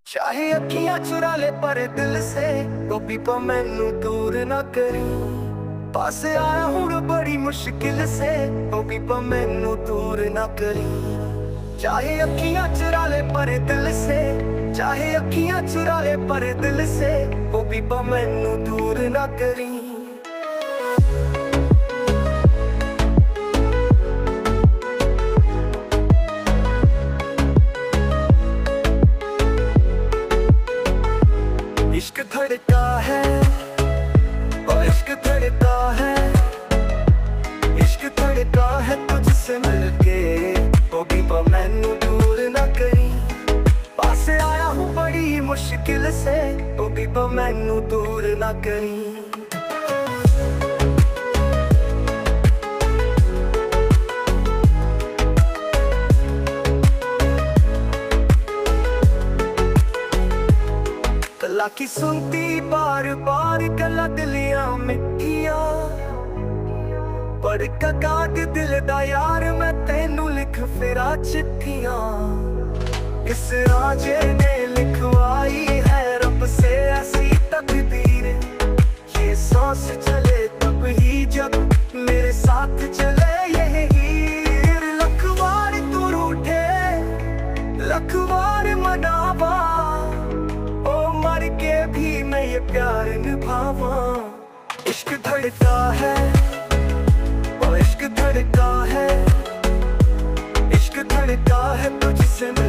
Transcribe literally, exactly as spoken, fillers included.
चाहे अखियां चुरा ले पर दिल से गोपी पर मैनू दूर ना करी। पास आया हूं बड़ी मुश्किल से गोपी पर मैनू दूर ना करी। चाहे अखियां चुरा ले पर दिल से, चाहे अखियां चुरा ले पर दिल से गोपी पर मैनू दूर ना करी। इश्क धड़का है और इश्क धड़का है, इश्क धड़का है तुझसे मिलके गोपी पर मैनू दूर ना करी। पास आया हूँ बड़ी मुश्किल से गोपी पर मैनू दूर ना करी। गल्ला की सुनती बार बार गल्ला दिलियां मिठिया, पढ़ का काट दिल दा यार मैं तेनू लिख फिरा चिट्ठियां। इस राजे ने लिखवाई है रब से ऐसी तकदीर, ये सांस चले तब ही जब मेरे साथ चले ये हीर। लखवार तू रूठे लखवार मनावा, के भी मैं ये प्यार निभावा। इश्क धड़का है और इश्क धड़का है, इश्क धड़का है तुझसे।